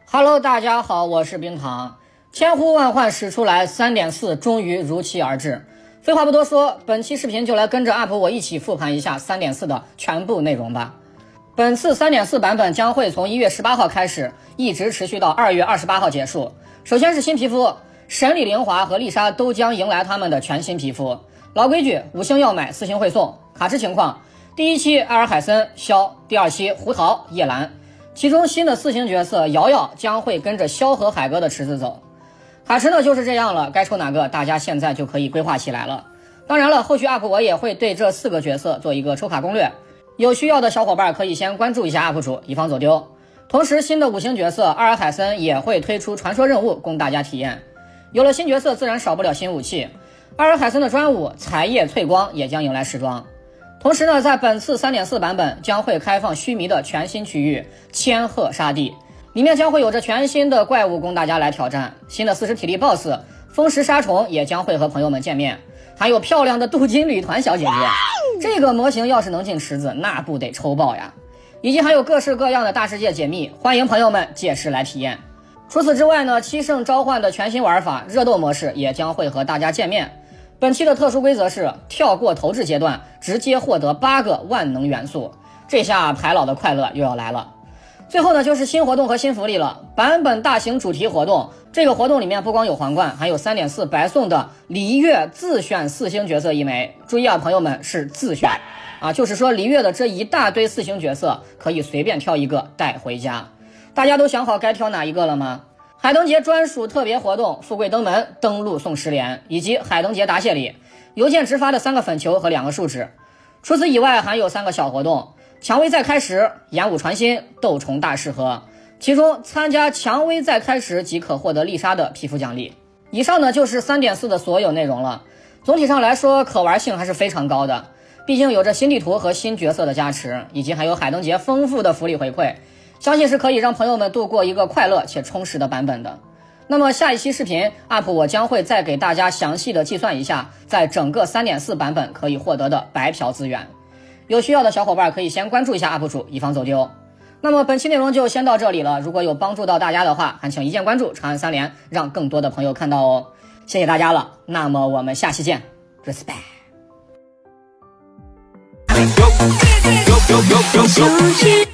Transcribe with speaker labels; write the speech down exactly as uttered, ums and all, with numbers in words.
Speaker 1: Hello， 大家好，我是冰糖。千呼万唤始出来， 三点四 终于如期而至。废话不多说，本期视频就来跟着 U P 我一起复盘一下 三点四 的全部内容吧。本次 三点四 版本将会从一月十八号开始，一直持续到二月二十八号结束。首先是新皮肤，神里玲华和丽莎都将迎来他们的全新皮肤。老规矩，五星要买，四星会送。卡池情况，第一期艾尔海森、萧，第二期胡桃、叶兰。其中新的四星角色瑶瑶将会跟着萧和海哥的池子走。卡池呢就是这样了，该抽哪个大家现在就可以规划起来了。当然了，后续 U P 我也会对这四个角色做一个抽卡攻略，有需要的小伙伴可以先关注一下 U P 主，以防走丢。同时新的五星角色阿尔海森也会推出传说任务供大家体验。有了新角色自然少不了新武器，阿尔海森的专武彩叶翠光也将迎来时装。同时呢，在本次 三点四 版本将会开放须弥的全新区域千鹤沙地，里面将会有着全新的怪物供大家来挑战。新的四十体力 B O S S 风石沙虫也将会和朋友们见面，还有漂亮的镀金旅团小姐姐，这个模型要是能进池子那不得抽爆呀。以及还有各式各样的大世界解密，欢迎朋友们届时来体验。除此之外呢，七圣召唤的全新玩法热斗模式也将会和大家见面。本期的特殊规则是跳过投掷阶段，直接获得八个万能元素，这下排老的快乐又要来了。最后呢，就是新活动和新福利了。版本大型主题活动，这个活动里面不光有皇冠，还有 三点四 白送的璃月自选四星角色一枚。注意啊，朋友们，是自选啊，就是说璃月的这一大堆四星角色可以随便挑一个带回家。大家都想好该挑哪一个了吗？海灯节专属特别活动，富贵登门登录送十连，以及海灯节答谢礼，邮件直发的三个粉球和两个树脂。除此以外还有三个小活动，蔷薇再开始，演武传心，斗虫大适合。其中参加蔷薇再开始即可获得丽莎的皮肤奖励。以上呢就是 三点四 的所有内容了。总体上来说可玩性还是非常高的，毕竟有着新地图和新角色的加持，以及还有海灯节丰富的福利回馈，相信是可以让朋友们度过一个快乐且充实的版本的。那么下一期视频 U P 我将会再给大家详细的计算一下在整个 三点四 版本可以获得的白嫖资源，有需要的小伙伴可以先关注一下 U P 主，以防走丢。那么本期内容就先到这里了，如果有帮助到大家的话，还请一键关注，长按三连，让更多的朋友看到哦。谢谢大家了，那么我们下期见 ，respect。